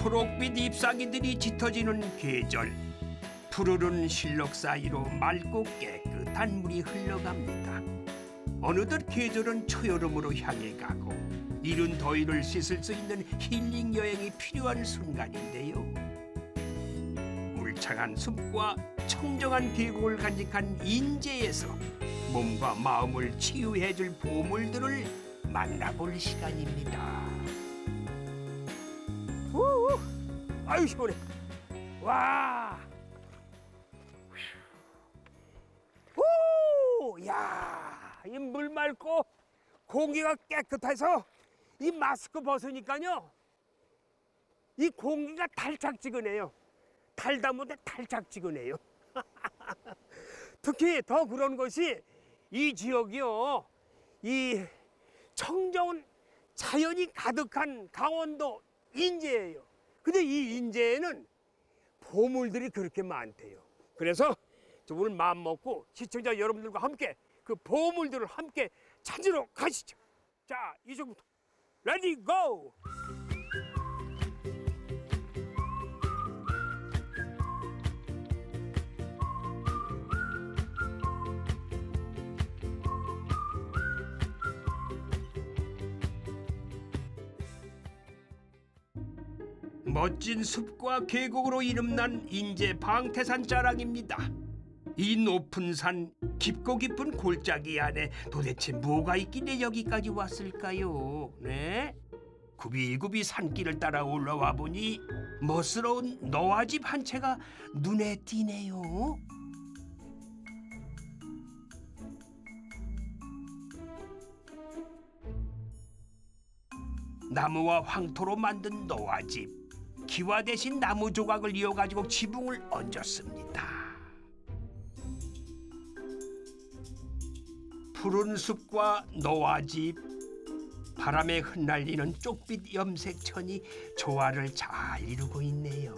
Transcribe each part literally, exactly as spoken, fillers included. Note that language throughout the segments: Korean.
초록빛 잎사귀들이 짙어지는 계절. 푸르른 실록 사이로 맑고 깨끗한 물이 흘러갑니다. 어느덧 계절은 초여름으로 향해 가고 이른 더위를 씻을 수 있는 힐링 여행이 필요한 순간인데요. 울창한 숲과 청정한 계곡을 간직한 인제에서 몸과 마음을 치유해줄 보물들을 만나볼 시간입니다. 우우, 아유 시원해. 와, 오, 야, 이 물 맑고 공기가 깨끗해서 이 마스크 벗으니까요, 이 공기가 달짝지근해요. 달다 못해 달짝지근해요. 특히 더 그런 것이 이 지역이요, 이 청정은 자연이 가득한 강원도 인제예요. 근데 이 인제에는 보물들이 그렇게 많대요. 그래서 저 오늘 마음 먹고 시청자 여러분들과 함께 그 보물들을 함께 찾으러 가시죠. 자, 이제부터 레디 고! 멋진 숲과 계곡으로 이름난 인제 방태산 자락입니다. 이 높은 산, 깊고 깊은 골짜기 안에 도대체 뭐가 있길래 여기까지 왔을까요? 네? 굽이굽이 산길을 따라 올라와 보니 멋스러운 너와집 한 채가 눈에 띄네요. 나무와 황토로 만든 너와집. 기와 대신 나무 조각을 이어가지고 지붕을 얹었습니다. 푸른 숲과 너와집, 바람에 흩날리는 쪽빛 염색천이 조화를 잘 이루고 있네요.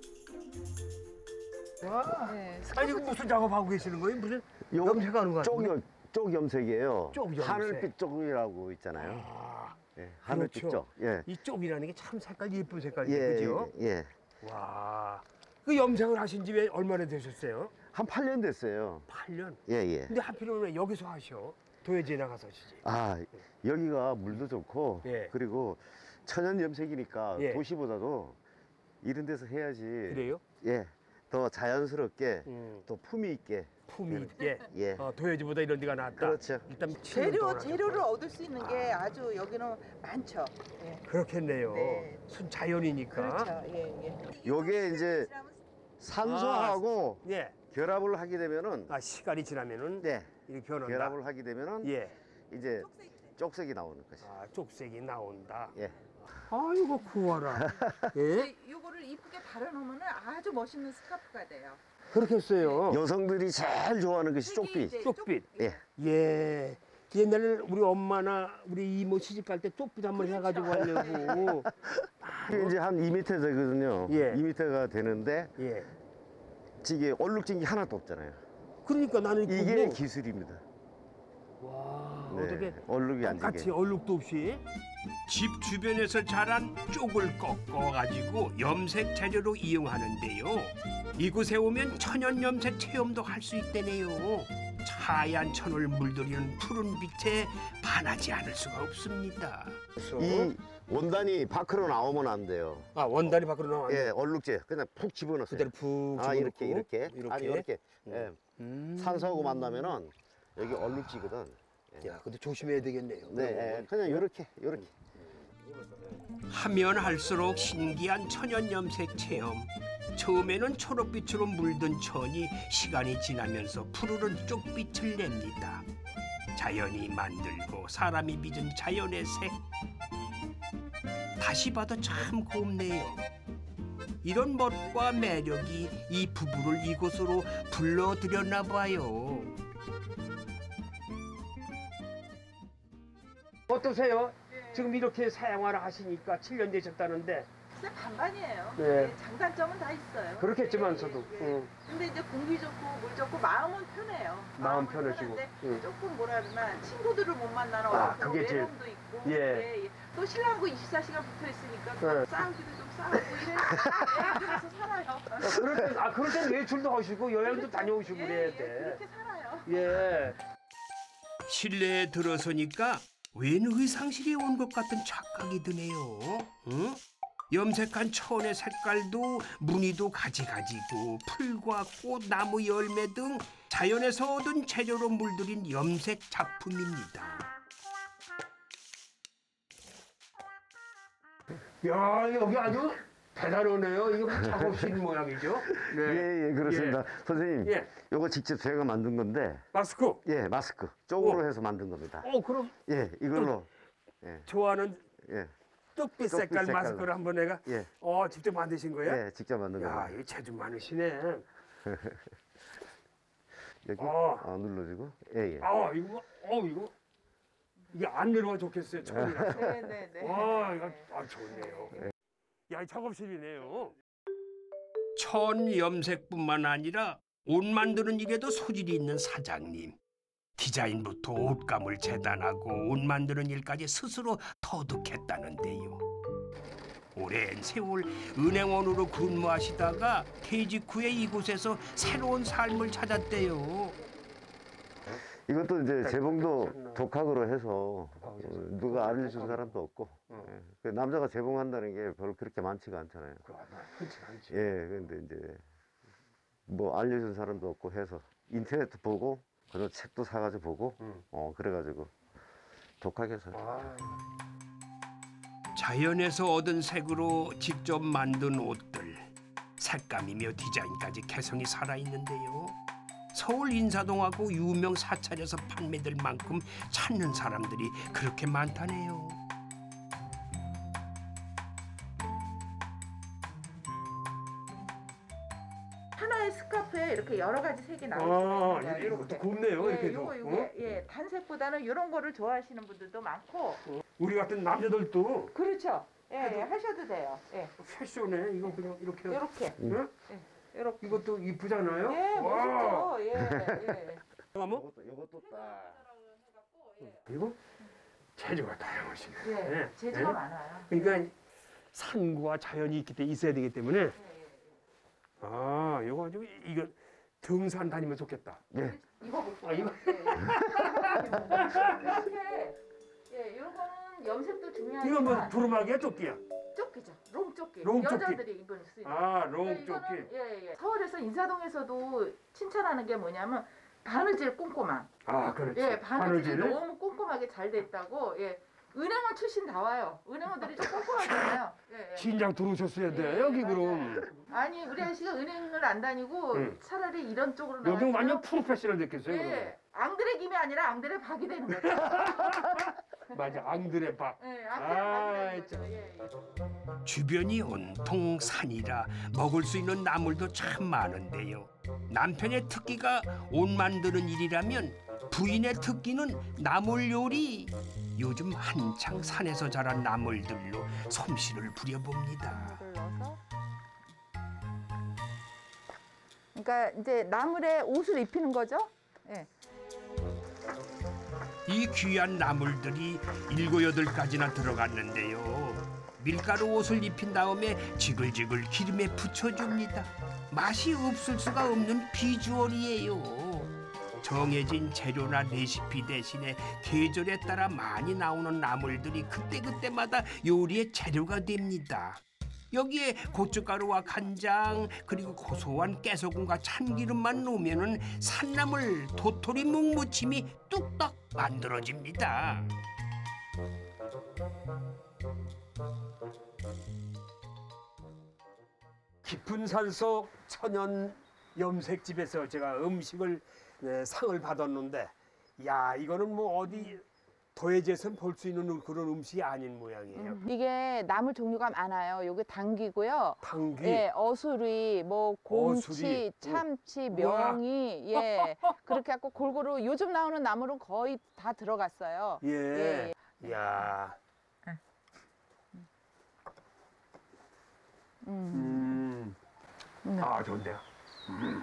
와, 네, 아니 이거 무슨 작업하고 계시는 거예요? 무슨 염색하는 거 쪽, 같은데? 염- 쪽 염색이에요. 쪽 염색. 하늘빛 쪽이라고 있잖아요. 아, 예, 하늘빛 그렇죠. 쪽. 예. 이 쪽이라는 게 참 색깔 예쁜 색깔이에요, 예, 그죠? 예, 예. 와, 그 염색을 하신 지 왜 얼마나 되셨어요? 한 팔 년 됐어요. 팔 년. 예, 예. 근데 하필이면 왜 여기서 하셔? 도예지에 나가서 하시지. 아, 여기가 물도 좋고, 예. 그리고 천연 염색이니까 예. 도시보다도 이런 데서 해야지. 그래요? 예. 더 자연스럽게, 음. 또 품위 있게. 품위 있게. 예. 어, 도예지보다 이런 데가 낫다. 그렇죠. 일단 칠 년 재료 동안 재료를 하셨고요. 얻을 수 있는 게 아주 여기는 많죠. 예. 그렇겠네요. 네. 순 자연이니까. 그렇죠. 예, 예. 요게 이제 산소하고 예. 결합을 하게 되면은, 아, 시간이 지나면은 네. 이렇게 변한다. 결합을 하게 되면은, 예. 이제 쪽색이 나오는 거죠. 아, 쪽색이 나온다. 예. 아이고 구워라. 예? 이거를 이쁘게 바르놓으면 아주 멋있는 스카프가 돼요. 그렇겠어요. 여성들이 제일 좋아하는 것이 색이 쪽빛. 이제 쪽빛. 쪽- 예. 예. 옛날에 우리 엄마나 우리 이모 시집 갈 때 쪽빛 한번 해가지고 하려고. 이게 이제 한 이 미터 되거든요. 예. 이 미터가 되는데 예. 이게 얼룩진 게 하나도 없잖아요. 그러니까 나는 이게 보고, 기술입니다. 와, 네. 어떻게 얼룩이 안 같이 지게. 얼룩도 없이 집 주변에서 자란 쪽을 꺾어 가지고 염색 재료로 이용하는데요. 이곳에 오면 천연 염색 체험도 할 수 있다네요. 하얀 천을 물들이는 푸른 빛에 반하지 않을 수가 없습니다. 이 원단이 밖으로 나오면 안 돼요. 아, 원단이 밖으로 나와. 예, 얼룩재 그냥 푹 집어넣어요. 그대로 푹 아, 이렇게 집어넣고, 이렇게 이렇게. 아니 이렇게. 예. 음. 산소하고 만나면은 여기 얼룩지거든. 야, 근데 조심해야 되겠네요. 네, 예, 그냥 이렇게 이렇게. 하면 할수록 신기한 천연 염색 체험. 처음에는 초록빛으로 물든 천이 시간이 지나면서 푸르른 쪽빛을 냅니다. 자연이 만들고 사람이 빚은 자연의 색. 다시 봐도 참 곱네요. 이런 멋과 매력이 이 부부를 이곳으로 불러들였나 봐요. 어떠세요? 지금 이렇게 사용하라 하시니까 칠 년 되셨다는데. 진짜 반반이에요. 네. 네, 장단점은 다 있어요. 그렇겠지만서도. 예, 예, 예. 응. 근데 이제 공기 좋고 물 좋고 마음은 편해요. 마음 마음은 편해지고. 편한데 응. 조금 뭐라 그러나 친구들을 못 만나는 아, 어떤 그게 제일- 외로움도 있고. 예. 예, 예. 또 신랑하고 이십사 시간 붙어 있으니까 네. 싸우기도 좀 싸우고 이래. 예, 그래서 살아요. 그럴 땐, 아, 그럴 땐 외출도 하시고 여행도 다녀오시고 예, 그래야 예, 돼. 그렇게 살아요. 예. 실내에 들어서니까 웬 의상실에 온 것 같은 착각이 드네요. 응? 염색한 천의 색깔도 무늬도 가지가지고 풀과 꽃, 나무 열매 등 자연에서 얻은 재료로 물들인 염색 작품입니다. 야, 여기 아주 대단하네요. 이거 작업실 모양이죠? 네. 예, 예, 그렇습니다. 선생님, 예. 요거 직접 제가 만든 건데, 마스크. 예, 마스크. 쪽으로 오. 해서 만든 겁니다. 어, 그럼 예, 이걸로. 예, 좋아하는 예, 떡빛 떡빛 색깔 색깔로. 마스크를 한번 내가 예, 어 직접 만드신 거예요? 예, 직접 만든 야, 겁니다. 이 재주 많으시네. 여기 어. 아, 눌러주고, 예, 예. 아, 이거 뭐, 어 이거 이게 안 내려와 좋겠어요. 처음이라서. 네네네. 와, 이거 아 좋네요. 야, 이 작업실이네요. 천 염색뿐만 아니라 옷 만드는 일에도 소질이 있는 사장님. 디자인부터 옷감을 재단하고 옷 만드는 일까지 스스로 터득했다는데요. 오랜 세월 은행원으로 근무하시다가 퇴직 후에 이곳에서 새로운 삶을 찾았대요. 이것도 이제 네. 재봉도 독학으로 해서 어, 누가 알려준 사람도 없고, 예. 그 남자가 재봉한다는 게 별로 그렇게 많지가 않잖아요. 그렇지 않지. 예, 근데 이제 뭐 알려준 사람도 없고 해서 인터넷도 보고, 그런 책도 사가지고 보고, 음. 어 그래가지고 독학해서. 자연에서 얻은 색으로 직접 만든 옷들. 색감이며 디자인까지 개성이 살아있는데요. 서울 인사동하고 유명 사찰에서 판매될 만큼 찾는 사람들이 그렇게 많다네요. 하나의 스카프에 이렇게 여러 가지 색이 아, 나오는 거예요. 이거- 이것도 곱네요, 예, 이렇게도. 요거 요게 어? 예, 단색보다는 이런 거를 좋아하시는 분들도 많고. 우리 같은 남자들도 그렇죠. 예, 예, 하셔도 돼요. 예. 패션에 이거 그냥 이렇게. 요렇게. 응? 요렇게. 이것도 이쁘잖아요. 예, 와. 멋있죠. 예, 예. 잠깐만. 이것도 이것도 딱. 그리고 재주가 다양하시네. 예, 예. 재주가 예? 많아요. 그러니까 산과 자연이 있기 때문에 있어야 되기 때문에 예, 예. 아, 이거 가지고 이거 등산 다니면 좋겠다. 예. 이거 볼게요. 아, 이거? 예, 예. 이렇게 예, 이런 거는 염색도 중요하지만 이거 뭐 두루마기야 조끼야? 조끼죠. 롱 조끼. 롱 조끼. 여자들이 입을 수 있는. 아, 롱 그러니까 조끼. 이거는, 예, 예. 서울에서 인사동에서도 칭찬하는 게 뭐냐면 바느질 꼼꼼함. 아, 그렇지. 예, 바느질이 바느질을? 너무 꼼꼼하게 잘 됐다고. 예. 은행원 출신 나와요. 은행원들이 좀 꼼꼼하잖아요. 예, 예. 진작 들어오셨어야 돼. 예, 여기 맞아요. 그럼. 아니 우리 아저씨가 은행을 안 다니고 응. 차라리 이런 쪽으로 여기 나와서 완전 프로페셔널 됐겠어요. 그럼. 예, 앙드레 김이 아니라 앙드레 박이 되는 거죠. 맞아, 앙드레 박. 예, 앙드레 아, 박이 되는 참. 거죠. 예, 예. 주변이 온통 산이라 먹을 수 있는 나물도 참 많은데요. 남편의 특기가 옷 만드는 일이라면 부인의 특기는 나물 요리. 요즘 한창 산에서 자란 나물들로 솜씨를 부려봅니다. 나물을 넣어서. 그러니까 이제 나물에 옷을 입히는 거죠. 예. 이 귀한 나물들이 일곱 여덟 가지나 들어갔는데요. 밀가루 옷을 입힌 다음에 지글지글 기름에 붙여줍니다. 맛이 없을 수가 없는 비주얼이에요. 정해진 재료나 레시피 대신에 계절에 따라 많이 나오는 나물들이 그때그때마다 요리의 재료가 됩니다. 여기에 고춧가루와 간장 그리고 고소한 깨소금과 참기름만 넣으면은 산나물 도토리 묵무침이 뚝딱 만들어집니다. 깊은 산속 천연 염색집에서 제가 음식을 네, 상을 받았는데, 야 이거는 뭐 어디 도예지에서는 볼 수 있는 그런 음식이 아닌 모양이에요. 이게 나물 종류가 많아요. 요게 당귀고요. 당귀. 예, 어수리, 뭐 곰치, 어수리. 참치, 우와. 명이, 예, 그렇게 갖고 골고루 요즘 나오는 나물은 거의 다 들어갔어요. 예. 예. 야. 음. 음. 아, 좋은데요. 음.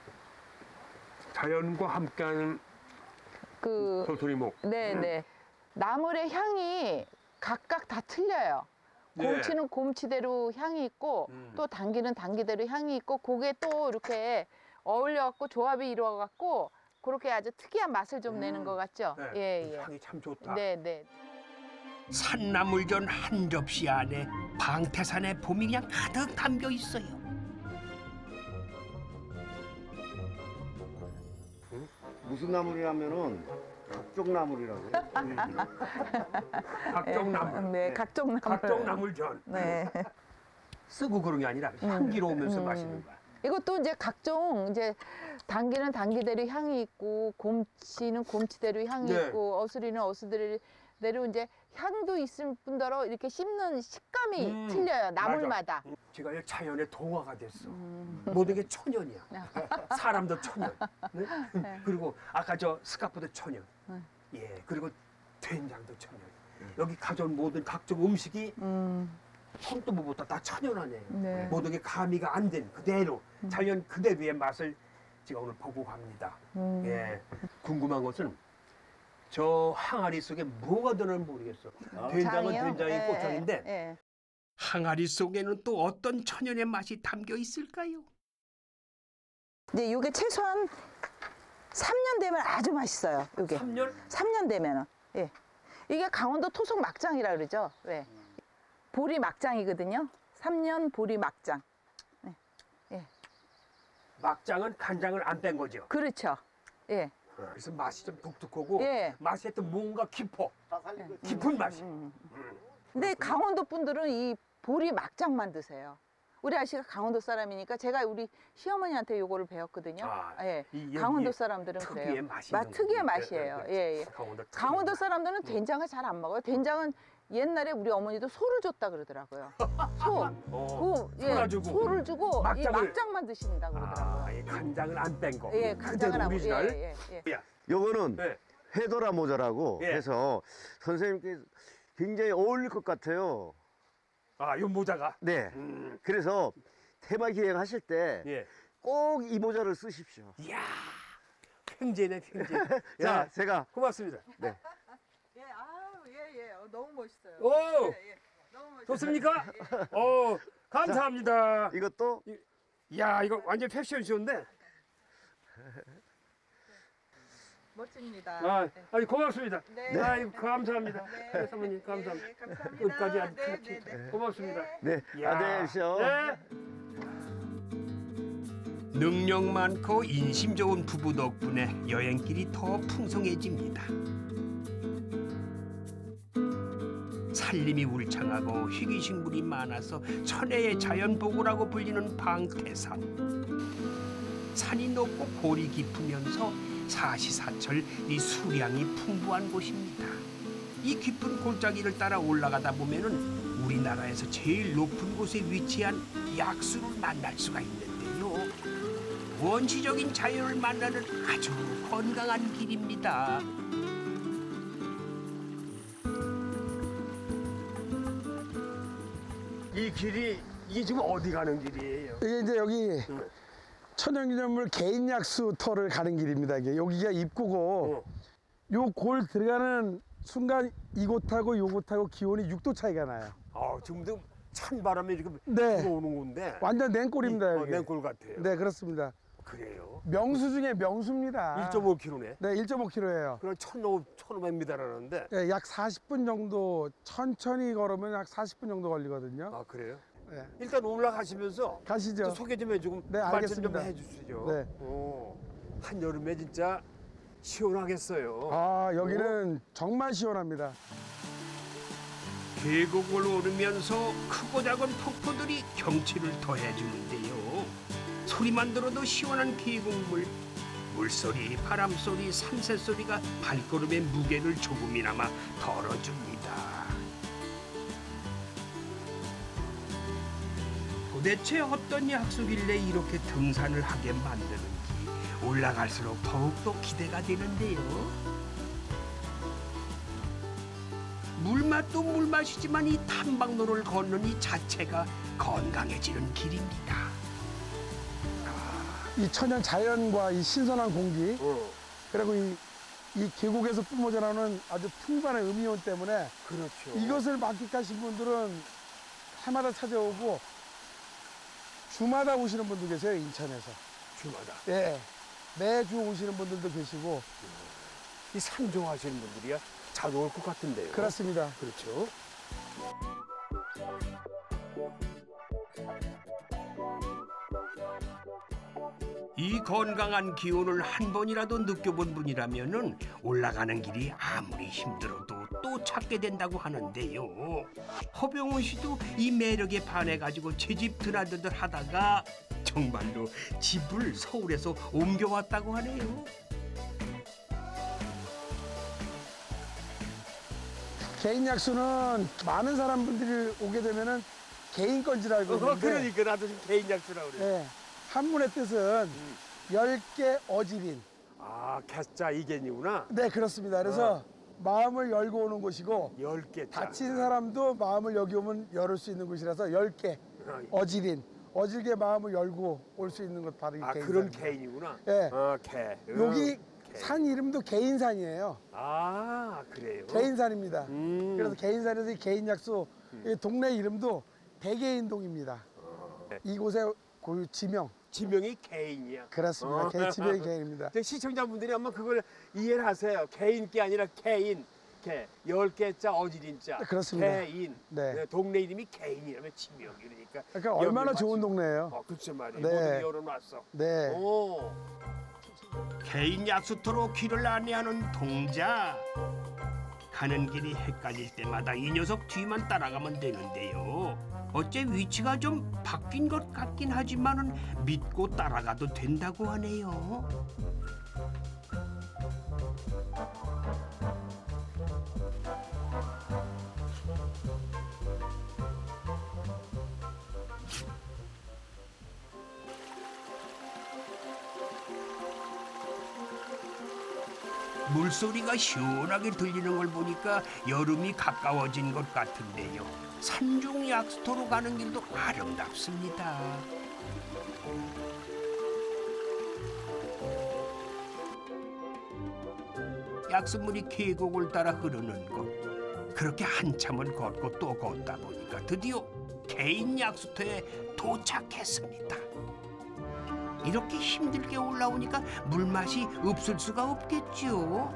자연과 함께하는 그, 도토리묵. 네, 네. 나물의 향이 각각 다 틀려요. 네. 곰치는 곰치대로 향이 있고 음. 또 당기는 당기대로 향이 있고 그게 또 이렇게 어울려갖고 조합이 이루어갖고 그렇게 아주 특이한 맛을 좀 음. 내는 것 같죠? 네. 예, 예. 향이 참 좋다. 네, 네. 산나물전 한 접시 안에 방태산의 봄이 그냥 가득 담겨 있어요. 무슨 나물이라면은 각종 나물이라고. 각종 나물. 네, 각종 나물. 각종 나물전. 네. 쓰고 그런 게 아니라 향기로우면서 음. 마시는 거야. 이것도 이제 각종 이제 당기는 당기대로 향이 있고 곰치는 곰치대로 향이 네. 있고 어수리는 어수리대로 이제 향도 있을 뿐더러 이렇게 씹는 식감이 음, 틀려요. 나물마다. 맞아. 제가 이 자연의 동화가 됐어. 모든 게 천연이야. 사람도 천연. 네? 네. 그리고 아까 저 스카프도 천연. 네. 예, 그리고 된장도 천연. 여기 가져온 모든 각종 음식이 음, 손두부부터 다 천연하네요. 네. 모든 게 가미가 안 된 그대로 자연 그대로의 맛을 제가 오늘 보고 갑니다. 음. 예, 궁금한 것은 저 항아리 속에 뭐가 드는지 모르겠어. 된장은 장이요? 된장이 예, 고창인데 예, 예. 항아리 속에는 또 어떤 천연의 맛이 담겨 있을까요? 이제 이게 최소한 삼 년 되면 아주 맛있어요. 이게 삼 년? 삼 년 되면은. 예. 이게 강원도 토속 막장이라 그러죠. 왜? 보리 막장이거든요. 삼 년 보리 막장. 막장은 간장을 안 뺀 거죠. 그렇죠. 예. 그래서 맛이 좀 독특하고 예. 맛이 또 뭔가 깊어. 깊은 맛이. 근데 강원도 분들은 이 보리 막장만 드세요. 우리 아저씨가 강원도 사람이니까 제가 우리 시어머니한테 요거를 배웠거든요. 아, 예. 이 여기에 강원도 사람들은 특유의 그래요. 맛이 맛 있는 특유의 거군요. 맛이에요. 네, 네. 예, 예. 강원도 특유의 강원도 맛. 사람들은 된장을 잘 안 먹어요. 된장은 옛날에 우리 어머니도 소를 줬다 그러더라고요. 소. 어, 그, 예, 소라 주고. 소를 주고 이 막장을. 막장만 드신다고 그러더라고요. 아, 이 간장을 안 뺀 거. 예, 간장을 안 오리지널. 예, 예, 예. 야, 요거는 네. 회도라 모자라고 예. 해서 선생님께 굉장히 어울릴 것 같아요. 아, 요 모자가. 네. 음, 그래서 테마 기획하실 때 꼭 이 예. 모자를 쓰십시오. 이야, 횡재네, 횡재. 자, 야, 제가 고맙습니다. 네. 예, 아, 예, 예. 너무 멋있어요. 오, 너무 멋있어요. 좋습니까? 어, 감사합니다. 이것도 야, 이거 완전 패션쇼인데. 멋집니다. 아, 아니 고맙습니다. 네. 아이 감사합니다. 네. 네, 사모님 감사합니다. 예, 예, 감사합니다. 끝까지 아주 네, 그렇게 네, 네. 고맙습니다. 네. 야. 안녕히 계십시오. 네. 능력 많고 인심 좋은 부부 덕분에 여행길이 더 풍성해집니다. 산림이 울창하고 희귀식물이 많아서 천혜의 자연보고라고 불리는 방태산. 산이 높고 골이 깊으면서 사시사철 이 수량이 풍부한 곳입니다. 이 깊은 골짜기를 따라 올라가다 보면은 우리나라에서 제일 높은 곳에 위치한 약수를 만날 수가 있는데요. 원시적인 자연을 만나는 아주 건강한 길입니다. 이 길이 이게 지금 어디 가는 길이에요? 이게 이제 여기 천연기념물 개인약수터를 가는 길입니다. 이게 여기가 입구고 어. 요 골 들어가는 순간 이곳하고 요곳하고 기온이 육 도 차이가 나요. 아, 지금도 찬 바람이 이렇게 네. 들어오는 건데 완전 냉골입니다. 어, 여기. 냉골 같아요. 네, 그렇습니다. 그래요. 명수 중에 명수입니다. 일 점 오 킬로미터네. 네, 일 점 오 킬로미터예요. 그럼 천오백 미터라는데. 네, 약 사십 분 정도 천천히 걸으면 약 사십 분 정도 걸리거든요. 아, 그래요? 네. 일단 올라가시면서 가시죠. 또 소개 좀 해주고 네, 말씀 좀 알겠습니다. 해주시죠. 네. 오, 한여름에 진짜 시원하겠어요. 아, 여기는 정말 시원합니다. 계곡을 오르면서 크고 작은 폭포들이 경치를 더해주는데요. 소리만 들어도 시원한 계곡물. 물소리, 바람소리, 산새소리가 발걸음의 무게를 조금이나마 덜어줍니다. 도대체 어떤 약수길래 이렇게 등산을 하게 만드는지 올라갈수록 더욱더 기대가 되는데요. 물맛도 물맛이지만 이 탐방로를 걷는 이 자체가 건강해지는 길입니다. 이 천연 자연과 이 신선한 공기 어. 그리고 이 이 계곡에서 뿜어져 나오는 아주 풍부한 음이온 때문에 그렇죠. 이것을 만끽하신 분들은 해마다 찾아오고 주마다 오시는 분도 계세요, 인천에서. 주마다. 예. 매주 오시는 분들도 계시고. 이 산 좋아하시는 분들이야 잘 올 것 같은데요. 그렇습니다. 그렇죠. 이 건강한 기운을 한 번이라도 느껴본 분이라면은 올라가는 길이 아무리 힘들어도 또 찾게 된다고 하는데요. 허병훈 씨도 이 매력에 반해가지고 제 집 드나드들 하다가 정말로 집을 서울에서 옮겨왔다고 하네요. 개인 약수는 많은 사람분들이 오게 되면은 개인 건줄 알고 어, 있는데 그러니까 나도 지금 개인 약수라고 그래. 예, 한문의 뜻은 열 개 어지린. 아, 개자 이견이구나. 네, 그렇습니다. 그래서 어. 마음을 열고 오는 곳이고 열 개. 다친 사람도 마음을 여기 오면 열을 수 있는 곳이라서 열 개 어지린. 어질게 마음을 열고 올 수 있는 곳 바로 이 아, 개인산입니다. 그런 개인이구나. 예. 어, 개. 여기 음, 개. 산 이름도 개인산이에요. 아, 그래요. 개인산입니다. 음. 그래서 개인산에서 이 개인약수 이 동네 이름도 대개인동입니다. 네. 이곳의 고유 지명. 지명이 개인이야. 그렇습니다. 어. 개, 지명이 개인입니다. 이제 시청자분들이 아마 그걸 이해를 하세요. 개인게 아니라 개인. 개. 열 개자 어지린자. 네, 그렇습니다. 개인. 네. 네, 동네 이름이 개인이라면 지명 이러니까. 그러니까 얼마나 여기 좋은 마치- 동네예요. 어, 그렇죠 말이에요. 네. 모든 열어놨어. 네. 오. 개인 약수터로 길을 안내하는 동자. 가는 길이 헷갈릴 때마다 이 녀석 뒤만 따라가면 되는데요. 어째 위치가 좀 바뀐 것 같긴 하지만은 믿고 따라가도 된다고 하네요. 물소리가 시원하게 들리는 걸 보니까 여름이 가까워진 것 같은데요. 산중 약수터로 가는 길도 아름답습니다. 약수물이 계곡을 따라 흐르는 곳. 그렇게 한참을 걷고 또 걷다 보니까 드디어 개인 약수터에 도착했습니다. 이렇게 힘들게 올라오니까 물맛이 없을 수가 없겠죠.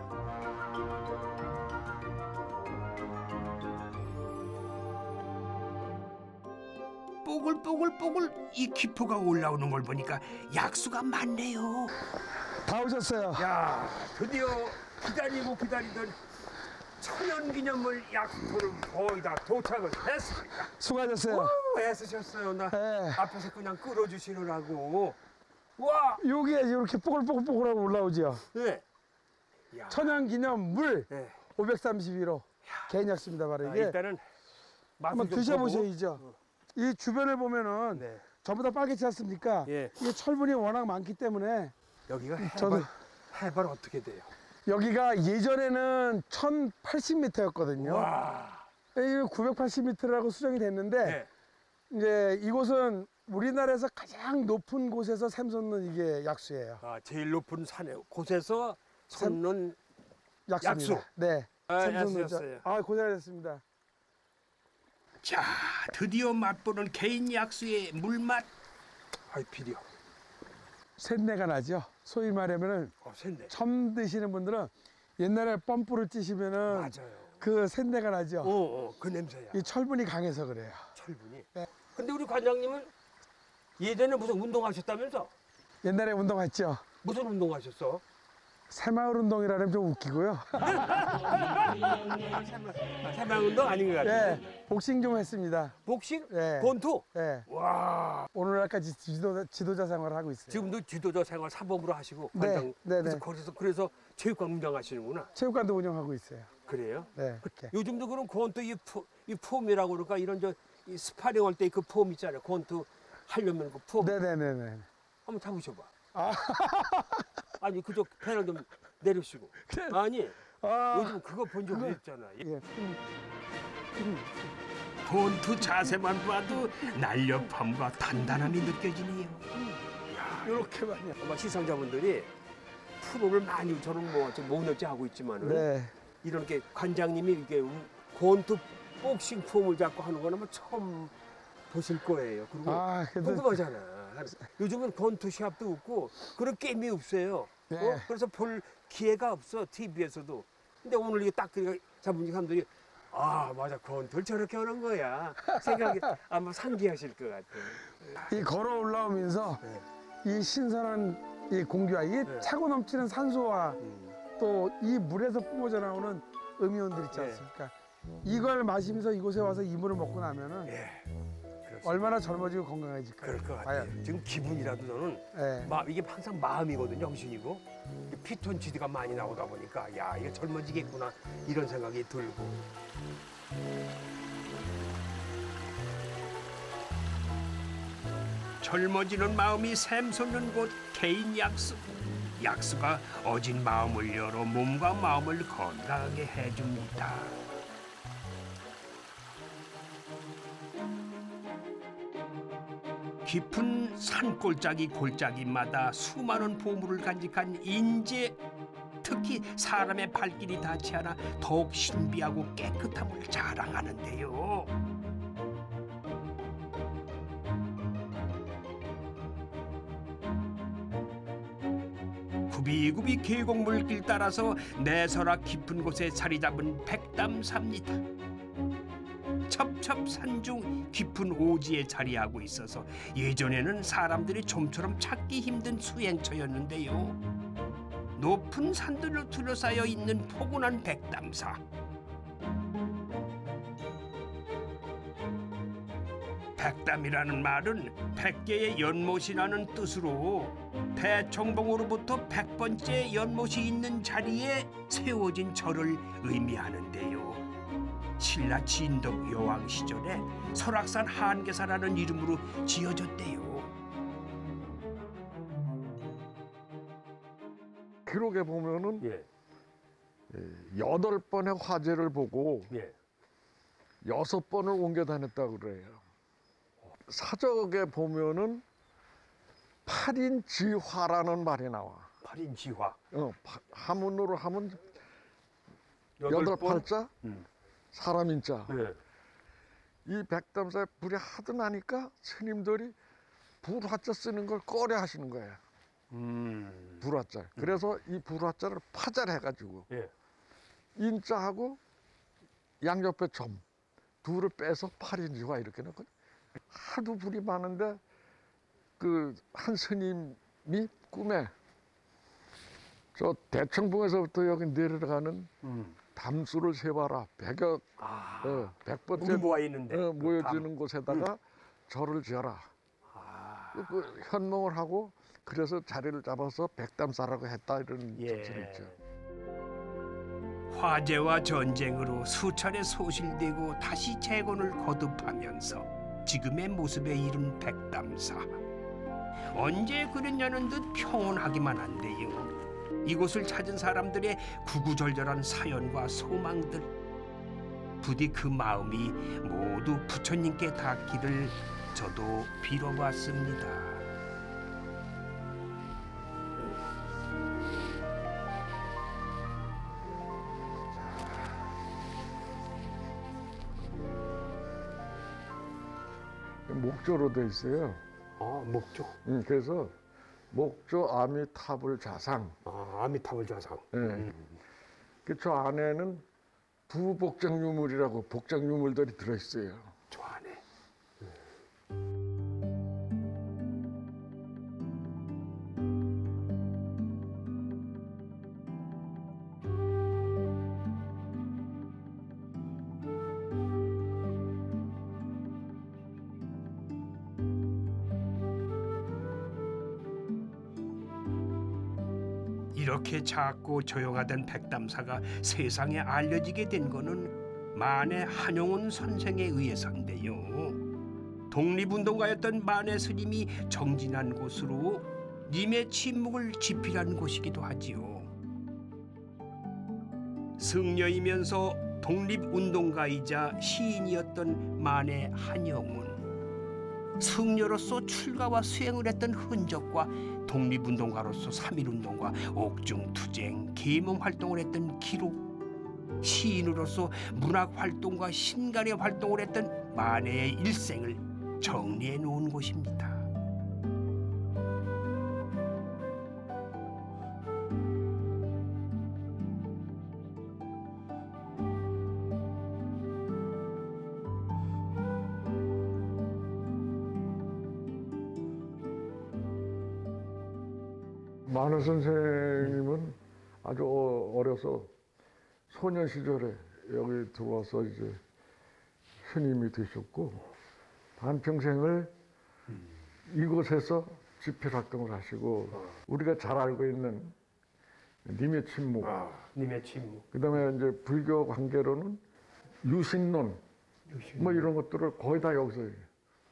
뽀글뽀글뽀글 이 기포가 올라오는 걸 보니까 약수가 많네요. 다 오셨어요. 야, 드디어 기다리고 기다리던 천연기념물 약수터를 거의 다 도착을 했습니다. 수고하셨어요. 오, 애쓰셨어요. 나 네. 앞에서 그냥 끌어주시느라고. 와, 여기에 이렇게 뽀글뽀글뽀글하고 올라오죠. 네. 야, 천연기념물 네. 오백삼십일 호 개인약수입니다. 바로 아, 이게. 일단은 맛을 한번 좀 드셔보셔야죠. 보고. 이 주변을 보면은 네. 전부 다 빨갛지 않습니까? 예. 이게 철분이 워낙 많기 때문에 여기가 해발, 저는- 해발 어떻게 돼요? 여기가 예전에는 천팔십 미터였거든요. 와, 구백팔십 미터라고 수정이 됐는데 네. 이제 이곳은 우리나라에서 가장 높은 곳에서 샘솟는 이게 약수예요. 아, 제일 높은 산에 곳에서 솟는 약수입니다. 약수. 네. 아, 샘솟는 약수였어요. 자- 아, 고생하셨습니다. 자, 드디어 맛보는 개인 약수의 물맛. 아이 비려. 샌내가 나죠. 소위 말하면은 어, 샌데. 처음 드시는 분들은 옛날에 펌프를 찌시면은 맞아요. 그 샌내가 나죠. 어, 어, 그 냄새야. 이 철분이 강해서 그래요. 철분이. 네. 근데 우리 관장님은 예전에 무슨 운동하셨다면서? 옛날에 운동했죠. 무슨 운동하셨어? 새마을 운동이라면 좀 웃기고요. 해방 운동 아닌 것 같아요. 네, 복싱 좀 했습니다. 복싱? 네. 권투? 네, 와, 오늘날까지 지도자, 지도자 생활을 하고 있어요. 지금도 지도자 생활 사범으로 하시고 네, 관장. 네, 그래서 네. 거기서 그래서 체육관 운영하시는구나. 체육관도 운영하고 있어요. 그래요? 네, 그렇게. 요즘도 그럼 권투 이, 포, 이 폼이라고 그럴까 이런 저 이 스파링 할 때 그 폼 있잖아요. 권투 하려면 그 폼. 네네네네. 한번 잡으셔봐. 아. 아니 그저 패널 좀 내리시고. 아니 아, 요즘 그거 본 적 없잖아. 예. 음, 권투 자세만 봐도 날렵함과 단단함이 느껴지네요. 이렇게 많이. 아마 시청자분들이 프로를 많이 저는 뭐 지금 못 넣지 하고 있지만은 네. 이렇게 관장님이 이게 권투 복싱 폼을 잡고 하는 거는 뭐 처음 보실 거예요. 그리고 아, 그래도 궁금하잖아. 요즘은 권투 시합도 없고 그런 게임이 없어요. 네. 어? 그래서 볼 기회가 없어 티비에서도. 근데 오늘 이게 딱 잡은 사람들이 아 맞아 권투를 저렇게 하는 거야 생각이 아마 상기하실 것 같아요. 이 걸어 올라오면서 네. 이 신선한 이 공기와 이 네. 차고 넘치는 산소와 음. 또 이 물에서 뿜어져 나오는 음이온들 있지 네. 않습니까? 이걸 마시면서 이곳에 와서 이 물을 먹고 나면은 예, 그렇습니다. 얼마나 젊어지고 건강해질까요? 그럴 것 같아요. 과연. 지금 기분이라도 저는 예. 마, 이게 항상 마음이거든요, 정신이고 피톤치드가 많이 나오다 보니까 야 이거 젊어지겠구나 이런 생각이 들고. 젊어지는 마음이 샘솟는 곳 개인 약수. 약수가 어진 마음을 열어 몸과 마음을 건강하게 해줍니다. 깊은 산골짜기 골짜기마다 수많은 보물을 간직한 인제, 특히 사람의 발길이 닿지 않아 더욱 신비하고 깨끗함을 자랑하는데요. 구비구비 계곡물길 따라서 내설악 깊은 곳에 자리 잡은 백담사입니다. 첩첩산중 깊은 오지에 자리하고 있어서 예전에는 사람들이 좀처럼 찾기 힘든 수행처였는데요. 높은 산들로 둘러싸여 있는 포근한 백담사. 백담이라는 말은 백개의 연못이라는 뜻으로 대청봉으로부터 백 번째 연못이 있는 자리에 세워진 절을 의미하는데요. 신라 진덕 여왕 시절에 설악산 한계사라는 이름으로 지어졌대요. 기록에 보면은 예, 여덟 번의 화제를 보고 예. 여섯 번을 옮겨 다녔다고 그래요. 사적에 보면은 팔인지화라는 말이 나와. 팔인지화. 어, 파- 한문으로 하면 여덟 여덟 번? 팔자, 음. 사람인자. 네. 이 백담사에 불이 하도 나니까 스님들이 불화자 쓰는 걸 꺼려 하시는 거예요. 음. 불화자. 그래서 이 불화자를 파자를 해가지고 예. 인자하고 양옆에 점 둘을 빼서 팔인지화 이렇게 넣고 하도 불이 많은데 그 한 스님이 꿈에 저 대청봉에서부터 여기 내려가는 음. 담수를 세봐라. 백여 아. 어, 백 번째 물이 모아 있는데. 어, 그 모여지는 담. 곳에다가 절을 지어라. 아. 그 현몽을 하고 그래서 자리를 잡아서 백담사라고 했다 이런 예. 전설이 있죠. 화재와 전쟁으로 수차례 소실되고 다시 재건을 거듭하면서 지금의 모습에 이른 백담사. 언제 그랬냐는 듯 평온하기만 한데요. 이곳을 찾은 사람들의 구구절절한 사연과 소망들. 부디 그 마음이 모두 부처님께 닿기를 저도 빌어봤습니다. 목조로 돼 있어요. 아, 목조. 음, 그래서 목조 아미타불 자상. 아, 아미타불 좌상. 예. 음. 그 저 안에는 부복장유물이라고 복장유물들이 들어있어요. 저 안에. 이렇게 작고 조용하던 백담사가 세상에 알려지게 된 거는 만해 한용운 선생에 의해서인데요. 독립운동가였던 만해 스님이 정진한 곳으로 님의 침묵을 지필한 곳이기도 하지요. 승려이면서 독립운동가이자 시인이었던 만해 한용운. 승려로서 출가와 수행을 했던 흔적과 독립운동가로서 삼일운동과 옥중투쟁, 계몽 활동을 했던 기록, 시인으로서 문학활동과 신간의 활동을 했던 만해의 일생을 정리해 놓은 곳입니다. 만해 선생님은 아주 어- 어려서 소년 시절에 여기 들어와서 이제 스님이 되셨고 반평생을 이곳에서 집회 활동을 하시고 우리가 잘 알고 있는 님의 침묵, 아, 님의 침묵. 그다음에 이제 불교 관계로는 유신론 뭐 이런 것들을 거의 다 여기서 예.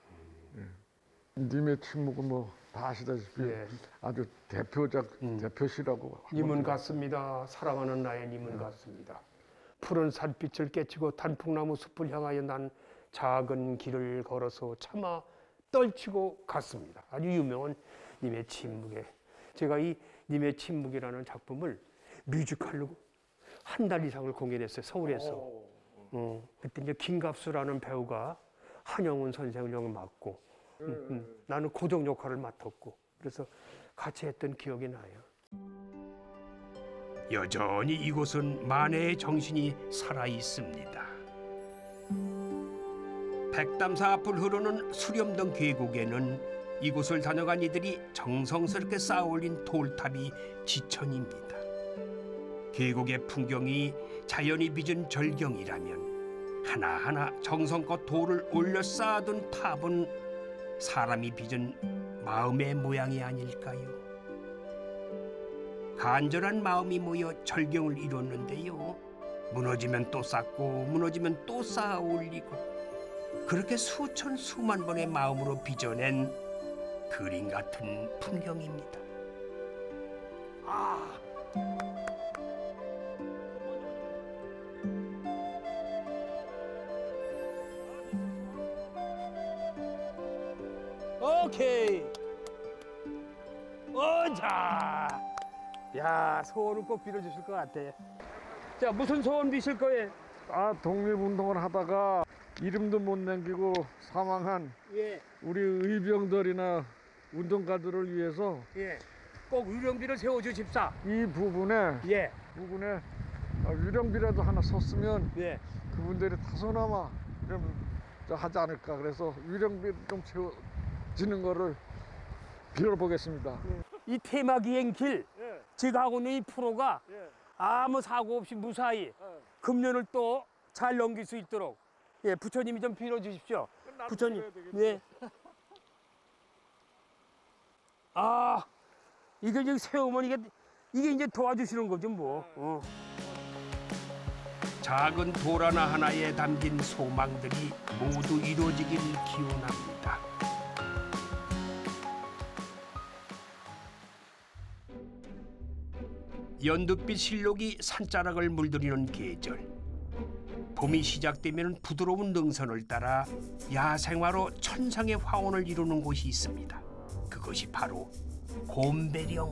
님의 침묵은 뭐 다 아시다시피 예. 아주 대표작 음. 대표시라고 님은 같습니다. 사랑하는 나의 님은 같습니다. 푸른 산빛을 깨치고 단풍나무 숲을 향하여 난 작은 길을 걸어서 차마 떨치고 갔습니다. 아주 유명한 님의 침묵에 제가 이 님의 침묵이라는 작품을 뮤지컬로 한 달 이상을 공연했어요. 서울에서. 어, 그때 이제 김갑수라는 배우가 한영훈 선생을 여기 맡고 음, 음, 나는 고정 역할을 맡았고 그래서 같이 했던 기억이 나요. 여전히 이곳은 만해의 정신이 살아 있습니다. 백담사 앞을 흐르는 수렴동 계곡에는 이곳을 다녀간 이들이 정성스럽게 쌓아올린 돌탑이 지천입니다. 계곡의 풍경이 자연이 빚은 절경이라면 하나하나 정성껏 돌을 올려 쌓아둔 탑은 사람이 빚은 마음의 모양이 아닐까요? 간절한 마음이 모여 절경을 이뤘는데요. 무너지면 또 쌓고 무너지면 또 쌓아 올리고 그렇게 수천 수만 번의 마음으로 빚어낸 그림 같은 풍경입니다. 아. 오케이. 어, 자. 야, 소원을 꼭 빌어주실 것 같아. 자, 무슨 소원 비실 거예요? 아 독립운동을 하다가 이름도 못 남기고 사망한 예, 우리 의병들이나 운동가들을 위해서 예. 꼭 유령비를 세워주십사. 이 부분에 예, 부분에 아, 유령비라도 하나 섰으면 예. 그분들이 다소나마 좀 저 하지 않을까. 그래서 유령비 좀 세워지는 거를 빌어보겠습니다. 이 테마 기행 길, 예, 제가 하고 있는 이 프로가 예. 아무 사고 없이 무사히 금년을 또 잘 넘길 수 있도록 예, 부처님이 좀 빌어주십시오. 부처님. 예. 아, 이게 이제 세우면 이게 이게 이제 도와주시는 거죠 뭐. 어. 작은 돌 하나 하나에 담긴 소망들이 모두 이루어지길 기원합니다. 연두빛 실록이 산자락을 물들이는 계절. 봄이 시작되면 부드러운 능선을 따라 야생화로 천상의 화원을 이루는 곳이 있습니다. 그것이 바로 곰배령.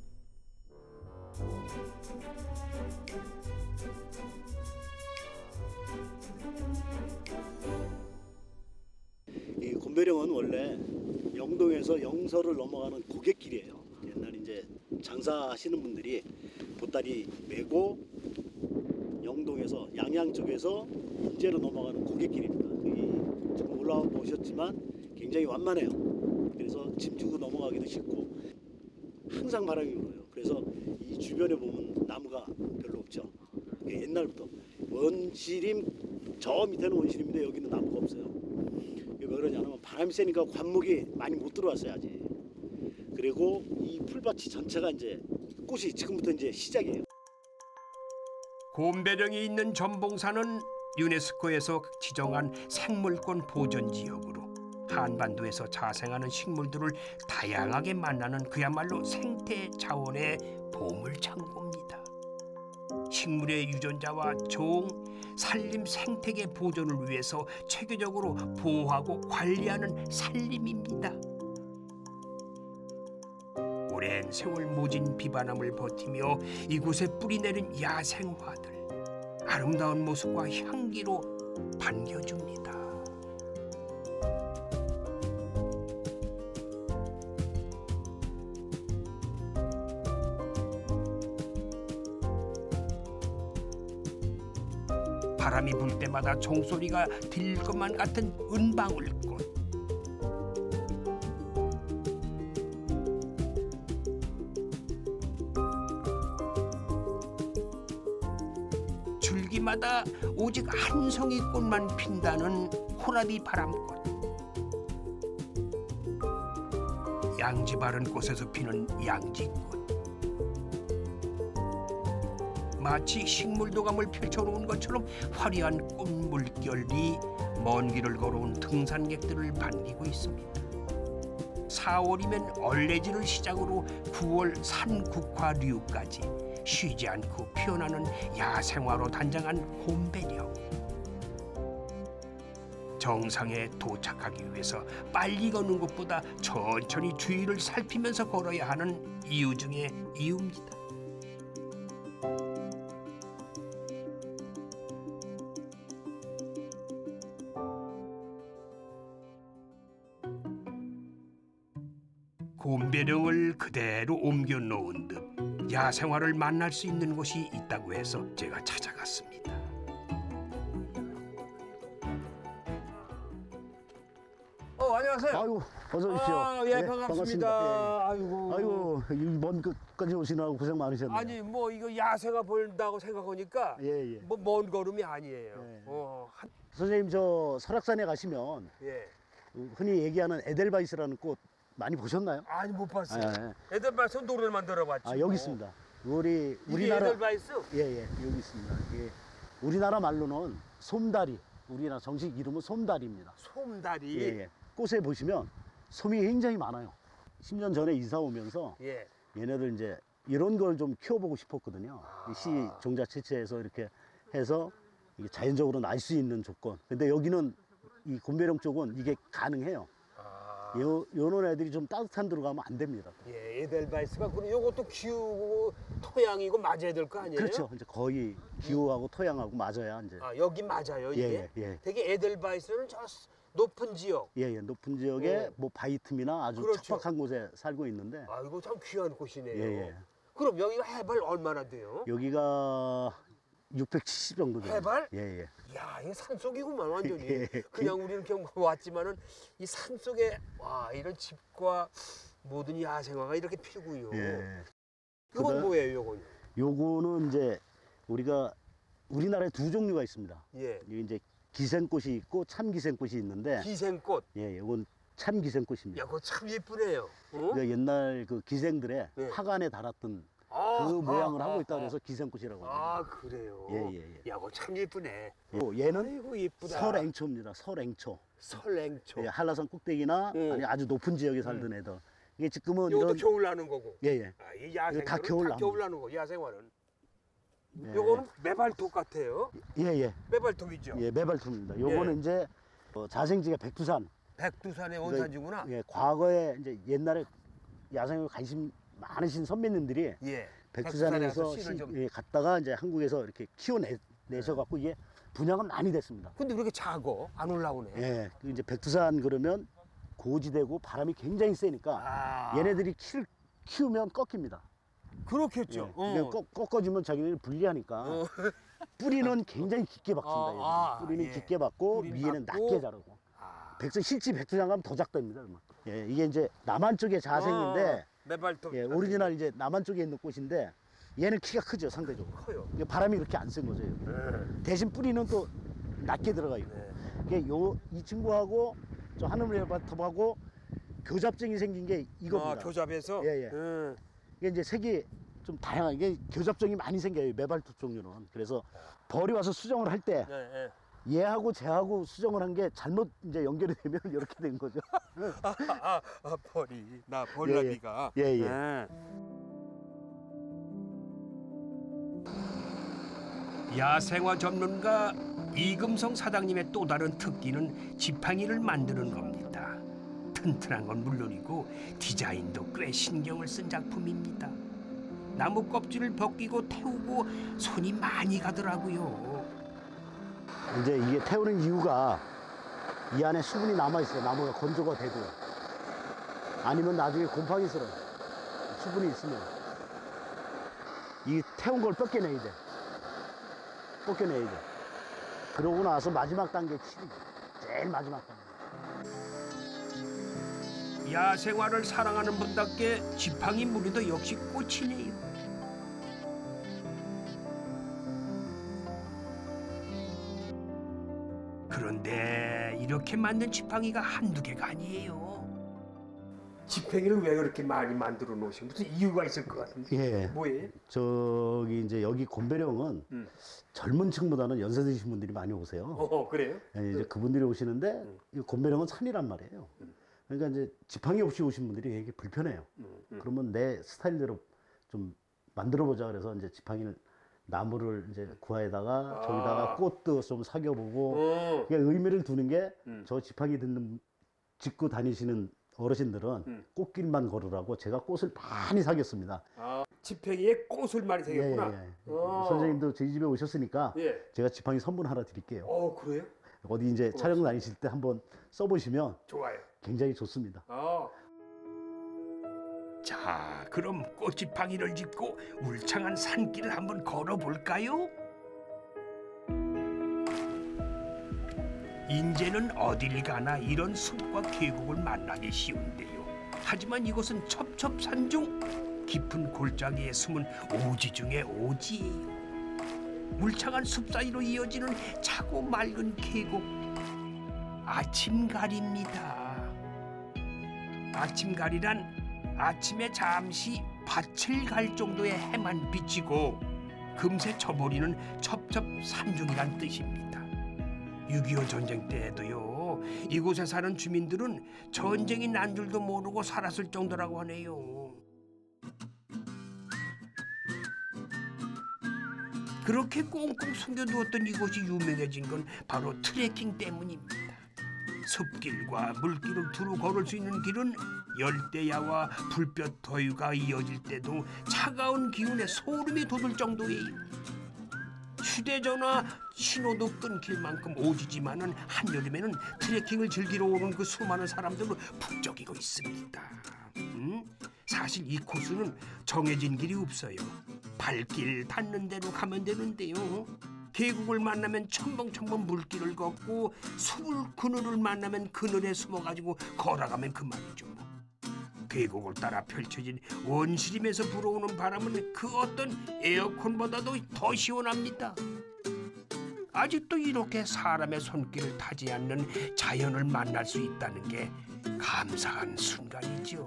이 곰배령은 원래 영동에서 영서를 넘어가는 고갯길이에요. 옛날 이제 장사하시는 분들이 보따리 메고 영동에서 양양 쪽에서 인제로 넘어가는 고갯길입니다. 여기 지금 올라와 보셨지만 굉장히 완만해요. 그래서 짐 주고 넘어가기도 쉽고 항상 바람이 불어요. 그래서 이 주변에 보면 나무가 별로 없죠. 옛날부터 원시림, 저 밑에는 원시림인데 여기는 나무가 없어요. 왜 그러냐면 바람이 세니까 관목이 많이 못 들어왔어요 아직. 그리고 이 풀밭이 전체가 이제 꽃이 지금부터 이제 시작이에요. 곰배령이 있는 전봉산은 유네스코에서 지정한 생물권 보존 지역으로 한반도에서 자생하는 식물들을 다양하게 만나는 그야말로 생태 자원의 보물창고입니다. 식물의 유전자와 종, 산림 생태계 보존을 위해서 체계적으로 보호하고 관리하는 산림입니다. 오랜 세월 모진 비바람을 버티며 이곳에 뿌리내린 야생화들. 아름다운 모습과 향기로 반겨줍니다. 바람이 불 때마다 종소리가 들릴 것만 같은 은방울꽃. 줄기마다 오직 한 송이 꽃만 핀다는 호라비 바람꽃. 양지 바른 곳에서 피는 양지꽃. 마치 식물도감을 펼쳐놓은 것처럼 화려한 꽃 물결이 먼 길을 걸어온 등산객들을 반기고 있습니다. 사월이면 얼레질을 시작으로 구월 산국화류까지 쉬지 않고 피어나는 야생화로 단장한 곰배령. 정상에 도착하기 위해서 빨리 걷는 것보다 천천히 주위를 살피면서 걸어야 하는 이유 중에 이유입니다. 곰배령을 그대로 옮겨 놓은 듯 야생화를 만날 수 있는 곳이 있다고 해서 제가 찾아갔습니다. 어, 안녕하세요. 아이고, 어서 오십시오. 아, 예, 네, 반갑습니다. 아이고. 예. 아이고, 이 먼 끝까지 오시느라고 고생 많으셨네요. 아니, 뭐 이거 야생화 본다고 생각하니까 예, 예. 뭐 먼 걸음이 아니에요. 예. 어, 한, 선생님, 저 설악산에 가시면 예. 흔히 얘기하는 에델바이스라는 꽃 많이 보셨나요? 아니 못 봤어요. 아, 예. 에델바이스 노래만 들어봤지. 아, 여기 있습니다. 우리 이게 우리나라 에델바이스? 예, 예, 여기 있습니다. 이게 우리나라 말로는 솜다리, 우리나라 정식 이름은 솜다리입니다. 솜다리. 예, 예. 꽃에 보시면 솜이 굉장히 많아요. 십 년 전에 이사 오면서 예. 얘네들 이제 이런 걸 좀 키워보고 싶었거든요. 아. 이 시 종자채취해서 이렇게 해서 이게 자연적으로 날 수 있는 조건. 근데 여기는 이 곰배령 쪽은 이게 가능해요. 아. 요, 요런 애들이 좀 따뜻한 데로 가면 안 됩니다. 예, 에델바이스가 그럼 요것도 기우고 토양이고 맞아야 될 거 아니에요? 그렇죠. 이제 거의 기후하고 토양하고 맞아야 이제. 아, 여기 맞아요, 이게? 예, 예. 되게 에델바이스는 저 높은 지역. 예, 예. 높은 지역에 어. 뭐 바위 틈이나 아주 그렇죠. 척박한 곳에 살고 있는데 아, 이거 참 귀한 곳이네요. 예, 예. 그럼 여기가 해발 얼마나 돼요? 여기가 육백칠십 정도 돼요. 해발? 예, 예. 야, 이게 산속이구만 완전히. 예. 그냥 우리는 그냥 왔지만은 이 산속에 와 이런 집과 모든 야생화가 이렇게 피고요. 예. 이건 그다음- 뭐예요, 이건? 요거는 이제 우리가 우리나라에 두 종류가 있습니다. 예. 이게 이제 기생꽃이 있고 참기생꽃이 있는데 기생꽃. 예, 이건 참기생꽃입니다. 야, 그거 참 예쁘네요. 어? 그러니까 옛날 그 기생들의 네. 화관에 달았던 아, 그 모양을 아, 하고 있다 아, 그래서 기생꽃이라고 아, 합니다. 그래요. 예, 예, 예. 야, 그거 참 예쁘네. 예, 얘는 아이고 예쁘다. 설앵초입니다. 설앵초. 설앵초. 예, 한라산 꼭대기나 음. 아니 아주 높은 지역에 살던 애들. 이게 지금은 이것도 이런 겨울 나는 거고. 예, 예. 아, 이 야생화는 다 다 겨울 나는 겨울 나는 거. 야생화는. 예. 요거는 매발톱 같아요. 예, 예. 매발톱이죠. 예, 매발톱입니다. 요거는 이제 어, 자생지가 백두산. 백두산의 그러니까 원산지구나. 예, 과거에 이제 옛날에 야생에 관심 많으신 선배님들이 예. 백두산에서 씨를 시- 좀. 예, 갔다가 이제 한국에서 이렇게 키워내셔 갖고 이게 분양은 많이 됐습니다. 근데 그렇게 작어 안 올라오네. 예, 그 이제 백두산 그러면 고지대고 바람이 굉장히 세니까 아, 얘네들이 키를 키우면 꺾입니다. 그렇겠죠. 예, 어. 이게 꺾, 꺾어지면 자기네들 불리하니까 어. 뿌리는 굉장히 깊게 박습니다. 아, 얘네들이. 아, 뿌리는 예. 깊게 박고 뿌리는 위에는 박고. 낮게 자라고. 아. 백두 실제 백두산 가면 더 작답니다. 그러면. 예, 이게 이제 남한 쪽의 자생인데 어, 매발톱. 예, 오리지널 이제 남한 쪽에 있는 꽃인데 얘는 키가 크죠 상대적으로. 커요. 이게 바람이 그렇게 안 센 거죠. 여기. 네. 대신 뿌리는 또 낮게 들어가 있고. 네. 이게 요 이 친구하고 저 하늘매발톱하고 교잡증이 생긴 게 이겁니다. 아, 교잡에서. 예, 예. 음. 이게 이제 색이 좀 다양하게 교잡증이 많이 생겨요. 매발톱 종류는. 그래서 벌이 와서 수정을 할 때 네, 네. 얘하고 쟤하고 수정을 한 게 잘못 이제 연결이 되면 이렇게 된 거죠. 아, 아, 아, 벌이 나 벌나비가. 예, 예. 네. 야생화 전문가 이금성 사장님의 또 다른 특기는 지팡이를 만드는 겁니다. 튼튼한 건 물론이고 디자인도 꽤 신경을 쓴 작품입니다. 나무 껍질을 벗기고 태우고 손이 많이 가더라고요. 이제 이게 태우는 이유가 이 안에 수분이 남아있어요. 나무가 건조가 되고. 아니면 나중에 곰팡이 슬어요. 수분이 있으면. 이 태운 걸 뺏겨내야 돼. 뺏겨내야 돼. 그러고 나서 마지막 단계 칠이. 제일 마지막 단계. 야생화를 사랑하는 분답게 지팡이 무늬도 역시 꽃이네요. 그런데 이렇게 만든 지팡이가 한두 개가 아니에요. 지팡이를 왜 그렇게 많이 만들어 놓으신 무슨 이유가 있을 것 같은데. 예. 뭐예요? 저기 이제 여기 곰배령은 음. 젊은 층보다는 연세 드신 분들이 많이 오세요. 어, 그래요? 예, 이제 그분들이 오시는데 이 곰배령은 산이란 말이에요. 그러니까 이제 지팡이 없이 오신 분들이 되게 불편해요. 그러면 내 스타일대로 좀 만들어 보자 그래서 이제 지팡이를 나무를 이제 구하에다가 저기다가 꽃도 좀 사겨보고 어. 그러니까 의미를 두는 게 저 음. 지팡이 듣는 짚고 다니시는 어르신들은 음. 꽃길만 걸으라고 제가 꽃을 많이 사겼습니다. 아, 지팡이에 꽃을 많이 새겼구나. 예, 예. 어. 선생님도 저희 집에 오셨으니까 예. 제가 지팡이 선물 하나 드릴게요. 어, 그래요? 어디 이제 촬영 다니실 때 한번 써보시면 좋아요. 굉장히 좋습니다. 어. 자, 그럼 꽃지팡이를 짚고 울창한 산길을 한번 걸어볼까요? 인제는 어딜 가나 이런 숲과 계곡을 만나기 쉬운데요. 하지만 이곳은 첩첩산중 깊은 골짜기에 숨은 오지 중의 오지예요. 울창한 숲 사이로 이어지는 차고 맑은 계곡. 아침가리입니다. 아침가리란 아침에 잠시 밭을 갈 정도의 해만 비치고 금세 쳐버리는 첩첩산중이란 뜻입니다. 육이오 전쟁 때에도요, 이곳에 사는 주민들은 전쟁이 난 줄도 모르고 살았을 정도라고 하네요. 그렇게 꽁꽁 숨겨두었던 이곳이 유명해진 건 바로 트레킹 때문입니다. 숲길과 물길을 두루 걸을 수 있는 길은 열대야와 불볕 더위가 이어질 때도 차가운 기운에 소름이 돋을 정도예요. 휴대전화 신호도 끊길 만큼 오지지만은 한여름에는 트레킹을 즐기러 오는 그 수많은 사람들로 북적이고 있습니다. 음? 사실 이 코스는 정해진 길이 없어요. 발길 닿는 대로 가면 되는데요. 계곡을 만나면 첨벙첨벙 물길을 걷고 숲을 그늘을 만나면 그늘에 숨어가지고 걸어가면 그만이죠. 계곡을 따라 펼쳐진 원시림에서 불어오는 바람은 그 어떤 에어컨보다도 더 시원합니다. 아직도 이렇게 사람의 손길을 타지 않는 자연을 만날 수 있다는 게 감사한 순간이죠.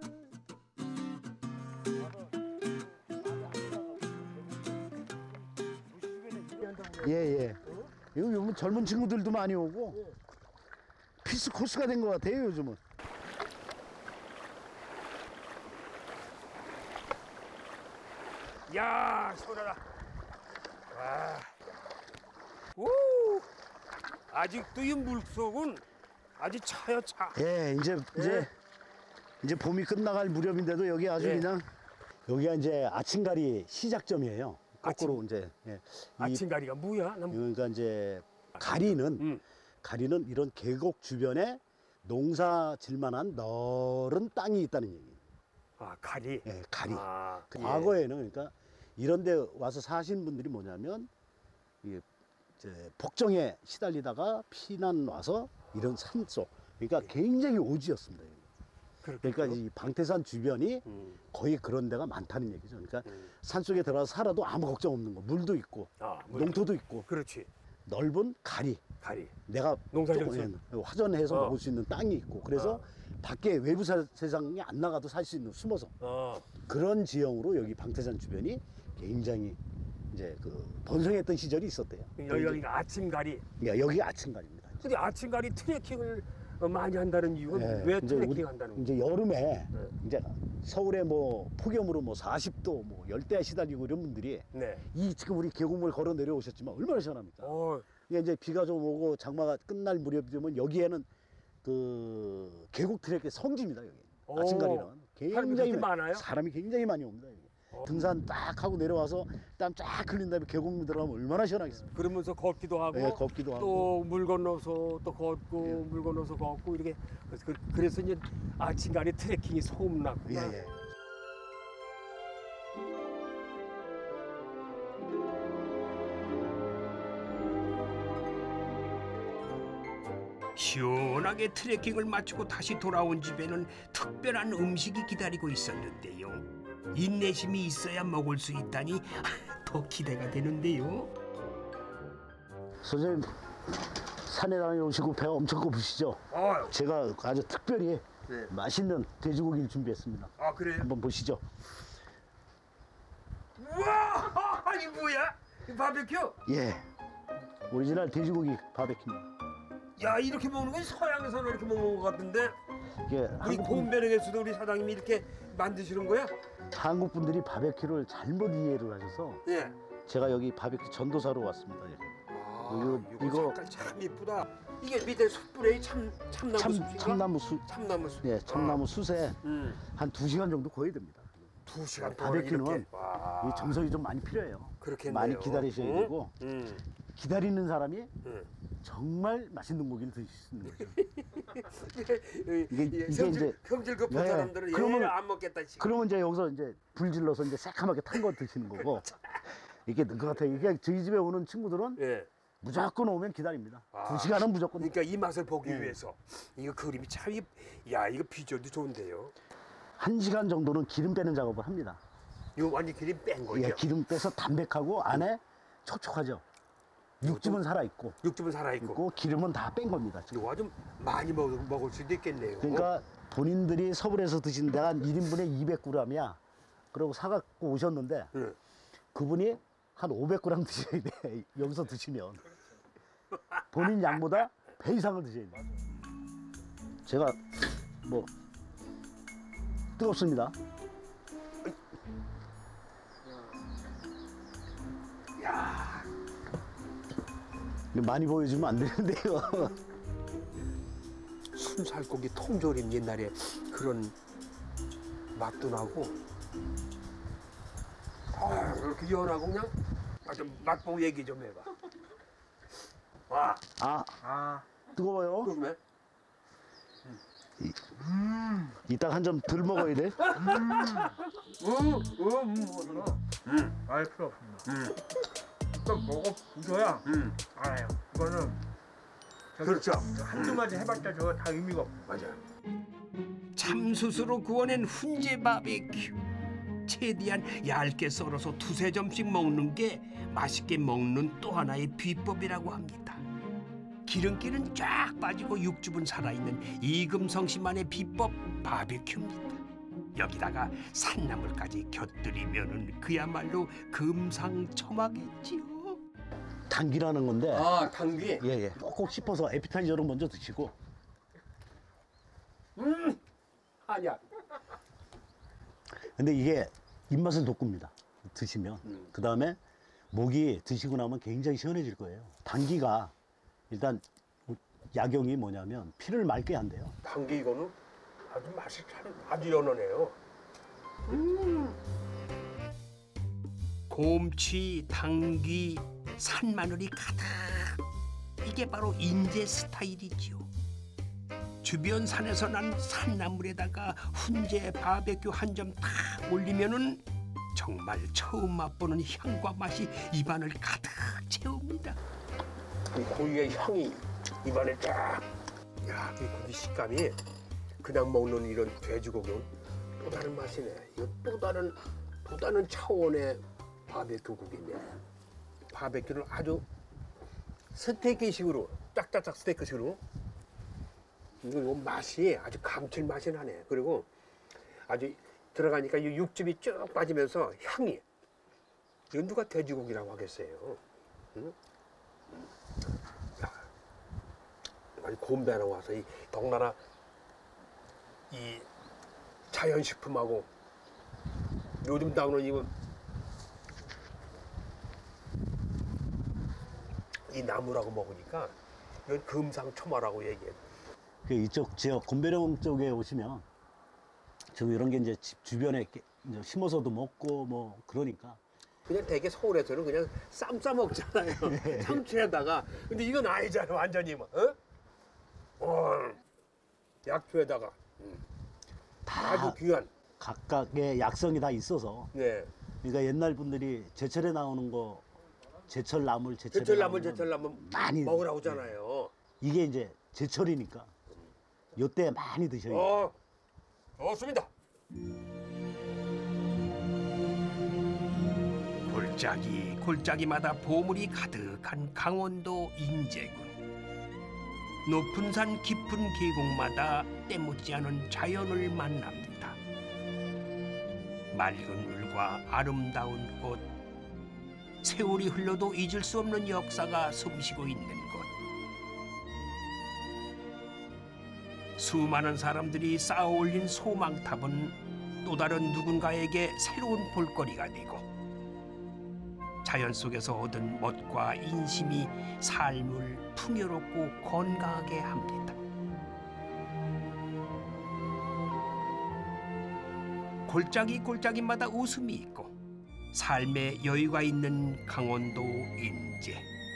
예, 예. 여기 요즘 젊은 친구들도 많이 오고 필수 코스가 된 것 같아요, 요즘은. 야, 시원하다. 와. 오! 아직도 이 물속은 아주 차요, 차. 예, 이제 이제 이제 봄이 끝나갈 무렵인데도 여기 아주 예. 그냥 여기가 이제 아침가리 시작점이에요. 거꾸로 이제 예. 이- 아침가리가 뭐야? 난 그러니까 이제 가리는 음. 가리는 이런 계곡 주변에 농사 질만한 너른 땅이 있다는 얘기예요. 아, 가리. 예, 가리. 아, 과거에는 그러니까 이런 데 와서 사신 분들이 뭐냐면 이게 이제 복정에 시달리다가 피난 와서 이런 산속 그러니까 굉장히 오지였습니다. 여기. 그렇겠죠? 그러니까 이 방태산 주변이 음. 거의 그런 데가 많다는 얘기죠. 그러니까 음. 산속에 들어가서 살아도 아무 걱정 없는 거. 물도 있고 아, 물. 농토도 있고 그렇지. 넓은 가리. 가리. 내가 농사질 조금, 예, 화전해서 어. 먹을 수 있는 땅이 있고 그래서 밖에 외부 사- 세상에 안 나가도 살 수 있는 숨어서 어. 그런 지형으로 여기 방태산 주변이 굉장히 이제 그 번성했던 시절이 있었대요. 여기, 여기가 아침가리. 그러니까 여기가 아침가리입니다. 근데 아침가리 트레킹을 어, 많이 한다는 이유는 예, 왜 이제 트레킹 우리- 한다는 거야? 이제 여름에 네. 이제 서울에 뭐 폭염으로 뭐 사십 도 뭐 열대야 시달리고 이런 분들이 네. 이 지금 우리 계곡물 걸어 내려오셨지만 얼마나 시원합니까? 어, 이게 이제 비가 좀 오고 장마가 끝날 무렵이 되면 여기에는 그 계곡 트랙의 성지입니다 여기. 오. 아침가리는 사람이 굉장히 그렇게 많아요? 사람이 굉장히 많이 옵니다 여기. 등산 딱 하고 내려와서 땀 쫙 흘린 다음에 계곡 들어가면 얼마나 시원하겠습니까? 그러면서 걷기도 하고 예, 걷기도 하고. 또 물 건너서 또 걷고 물 건너서 걷고 이렇게 그래서, 그- 그래서 이제 아침간에 트레킹이 소문났구나. 예, 예. 시원하게 트레킹을 마치고 다시 돌아온 집에는 특별한 음식이 기다리고 있었는데요. 인내심이 있어야 먹을 수 있다니 더 기대가 되는데요. 선생님 산에 다녀오시고 배가 엄청 고프시죠? 아, 제가 아주 특별히 네. 맛있는 돼지고기를 준비했습니다. 아 그래요? 한번 보시죠. 우와! 아니 뭐야? 이 바베큐? 예, 오리지널 돼지고기 바베큐입니다. 야 이렇게 먹는 건 서양에서는 이렇게 먹는 것 같은데 이게 우리 한국, 분, 곰베르게스도 우리 사장님이 이렇게 만드시는 거야? 한국 분들이 바베큐를 잘못 이해를 하셔서 예. 제가 여기 바베큐 전도사로 왔습니다. 예. 아, 이거- 이거, 이거- 색깔 참 이쁘다. 이게 밑에 숯불에 참 참나무 참, 숯인가? 참나무 수, 참나무 숯. 예, 참나무 숯에 음. 한 두 시간 정도 구워야 됩니다. 두 시간 동안 바베큐는 이렇게. 와. 이 정성이 좀 많이 필요해요. 그렇겠네요. 많이 기다리셔야 응? 되고 음. 기다리는 사람이 음. 정말 맛있는 고기를 드실 수 있는 거죠. 이게, 이게- 이게 이게 성질, 이제- 성질 급한 네. 사람들은 그러면- 얘안 먹겠다 지금. 그러면 이제 여기서 이제 불 질러서 이제 새카맣게 탄 거 드시는 거고 이게 그 같아요. 이게 저희 집에 오는 친구들은 예. 무조건 오면 기다립니다. 아. 두 시간은 무조건. 그러니까 이 맛을 보기 네. 위해서 이거 그림이 참, 이- 야 이거 비주얼도 좋은데요. 한 시간 정도는 기름 빼는 작업을 합니다. 이거 완전 기름 뺀 거죠. 예, 기름 빼서 담백하고 안에 촉촉하죠. 육즙은 살아 있고, 육즙은 살아 있고. 있고 기름은 다 뺀 겁니다. 지금. 이거 좀 많이 먹, 먹을 수도 있겠네요. 그러니까 본인들이 서울에서 드신 데가 한 일 인분에 이백 그램이야. 그리고 사갖고 오셨는데 응. 그분이 한 오백 그램 드셔야 돼. 여기서 드시면 본인 양보다 배 이상을 드셔야 돼. 제가 뭐 뜨겁습니다. 야, 많이 보여주면 안 되는데요. 순살고기 통조림 옛날에 그런 맛도 나고. 아, 이렇게 연하고 그냥 아, 좀 맛보고 얘기 좀 해봐. 와, 아, 아, 뜨거워요. 그러면 이따 한 점 덜 먹어야 돼. 음, 음, 뭐더라? 음, 알 필요 없습니다. 음, 좀 먹어보셔야 음, 알아요. 이거는 저기 그렇죠. 한두 마디 해봤자 저거 다 의미가 없어요. 맞아. 참숯으로 구워낸 훈제 바베큐. 최대한 얇게 썰어서 두세 점씩 먹는 게 맛있게 먹는 또 하나의 비법이라고 합니다. 기름기는 쫙 빠지고 육즙은 살아있는 이금성씨만의 비법 바베큐입니다. 여기다가 산나물까지 곁들이면은 그야말로 금상첨화겠지요. 당기라는 건데. 아, 당귀. 예, 예. 꼭꼭 씹어서 에피타이저로 먼저 드시고. 음, 아니야. 근데 이게 입맛을 돋굽니다. 드시면. 음. 그 다음에 목이 드시고 나면 굉장히 시원해질 거예요. 당기가 일단 약용이 뭐냐면 피를 맑게 한대요. 당귀 이거는 아주 맛이 참 아주 연하네요. 곰치, 당귀, 산마늘이 가득. 이게 바로 인제 스타일이지요. 주변 산에서 난 산나물에다가 훈제 바베큐 한 점 딱 올리면은 정말 처음 맛보는 향과 맛이 입안을 가득 채웁니다. 이 고기의 향이 입안에 쫙. 야, 이 고기 식감이 그냥 먹는 이런 돼지고기는 또 다른 맛이네. 이거 또 다른 또 다른 차원의 바베큐 고기네. 바베큐를 아주 스테이크식으로 짝짝짝 스테이크식으로. 이거 요 맛이 아주 감칠맛이 나네. 그리고 아주 들어가니까 이 육즙이 쭉 빠지면서 향이. 이건 누가 돼지고기라고 하겠어요. 응? 아니 곰배 하나 와서 이 동나라 이 자연식품하고 요즘 나오는 이거 이 나무라고 먹으니까 이건 금상첨화라고 얘기해. 그 이쪽 지역 곤배령 쪽에 오시면 좀 이런 게 이제 집 주변에 이렇게 이제 심어서도 먹고 뭐 그러니까. 그냥 되게 서울에서는 그냥 쌈 싸 먹잖아요. 상추에다가. 근데 이건 아니잖아, 완전히 뭐. 어? 어, 약초에다가. 음. 다 아주 귀한. 각각의 약성이 다 있어서. 네. 그러니까 옛날 분들이 제철에 나오는 거 제철 나물 제철에 제철나물 나오는 제철나물 많이 먹으라고 하잖아요. 이게 이제 제철이니까 요때 많이 드셔야 돼요. 어, 좋습니다. 골짜기 골짜기마다 보물이 가득한 강원도 인제군. 높은 산 깊은 계곡마다 때묻지 않은 자연을 만납니다. 맑은 물과 아름다운 꽃, 세월이 흘러도 잊을 수 없는 역사가 숨쉬고 있는 곳. 수많은 사람들이 쌓아 올린 소망탑은 또 다른 누군가에게 새로운 볼거리가 되고 자연 속에서 얻은 멋과 인심이 삶을 풍요롭고 건강하게 합니다. 골짜기 골짜기마다 웃음이 있고 삶에 여유가 있는 강원도 인제.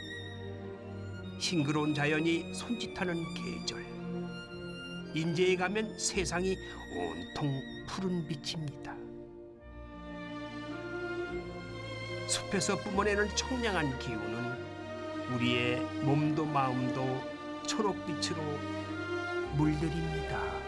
싱그러운 자연이 손짓하는 계절. 인제에 가면 세상이 온통 푸른 빛입니다. 숲에서 뿜어내는 청량한 기운은 우리의 몸도 마음도 초록빛으로 물들입니다.